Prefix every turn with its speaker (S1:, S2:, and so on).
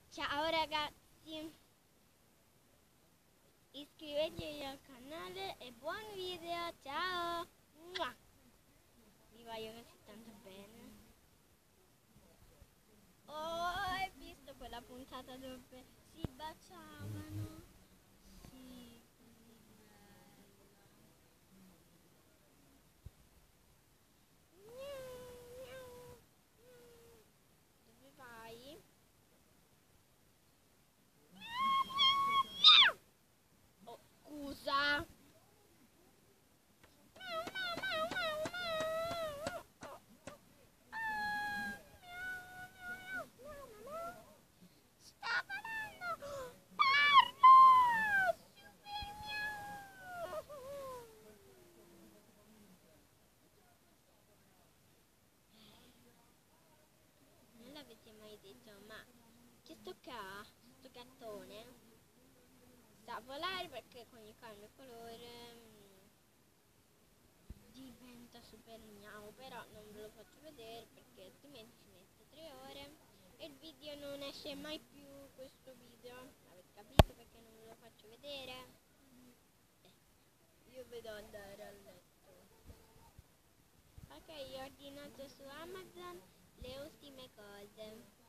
S1: Ciao ragazzi, iscrivetevi al canale e buon video, ciao! Mua! Vi voglio così tanto bene. Oh, hai visto quella puntata dove si baciavano? Sì, così bello. Miau, miau, miau. Dove vai? Oh, scusa! Sta volando! Parla! Super miau! Non l'avete mai detto, ma questo qua, questo gattone, sa volare perché con il cambio colore diventa super miau, però non ve lo faccio vedere perché altrimenti ci mette 3 ore e il video non esce mai più. Questo video avete capito perché non ve lo faccio vedere? Io vedo andare a letto. Ok, ho ordinato su Amazon le ultime cose.